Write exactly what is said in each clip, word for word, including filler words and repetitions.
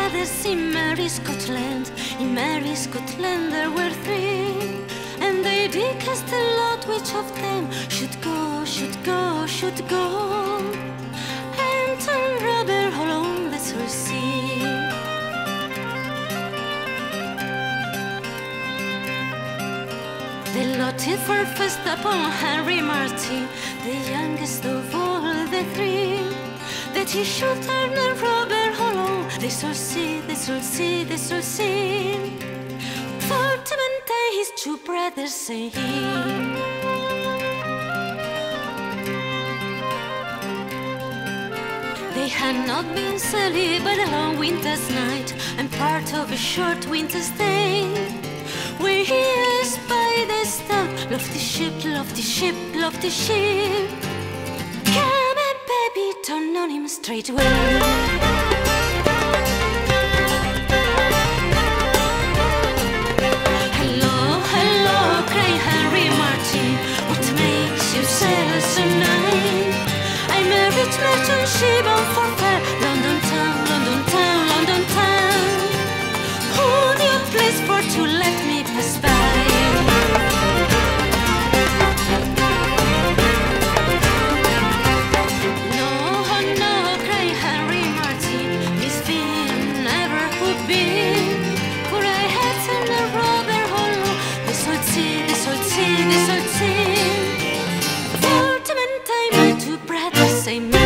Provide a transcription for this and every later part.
brothers in merry Scotland. In merry Scotland there were three, and they discussed a lot which of them should go, should go, should go. And on Robert along the Surrey Sea. They lotted for first upon Henry Martin, the youngest of all the three, that he should turn and Robert along. They shall see, they shall see, they shall see. For to maintain his two brothers, say he. They had not been sailing but a long winter's night, and part of a short winter's day, when he espied the star, lofty ship, lofty ship, lofty ship. Come and baby, turn on him straight away. Merchant ship bound for fair, London town, London town, London town. Hold your place for to let me pass by. No, no, cried Henry Martin, this thing never could be. For I had seen a robber hollow, this old sea, this old sea, this old sea. For to maintain my two brothers, say me.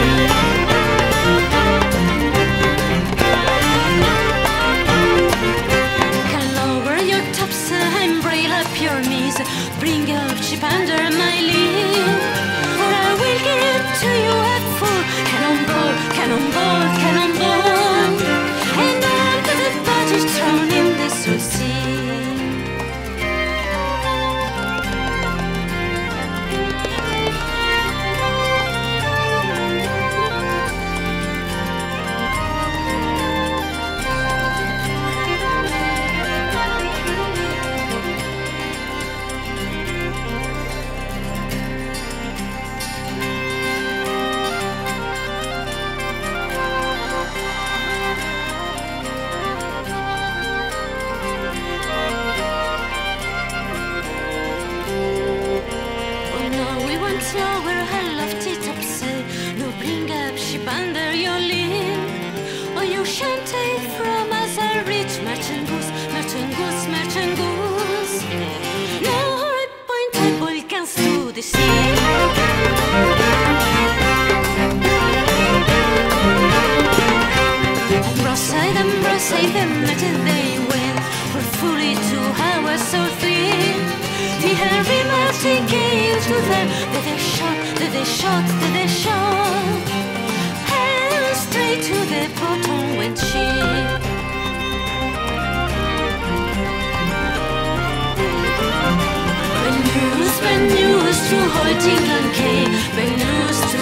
Bring up ship under my lee, or I will give to you at full. Cannonball, cannonball, cannonball, and after the bodies thrown in the Surrey Sea. Slower, I love it up, say, no, bring up ship under your lee, or you shan't take from us a rich merchant goose, merchant goose, merchant goose. No horrid pointed Balkans to the sea. And broadside and broadside them met they went, for fully two hours or three. The Henry Martin came to them, that they shot, that they shot, that they shot, and straight to the bottom went she. When news, when news to old England came, when news to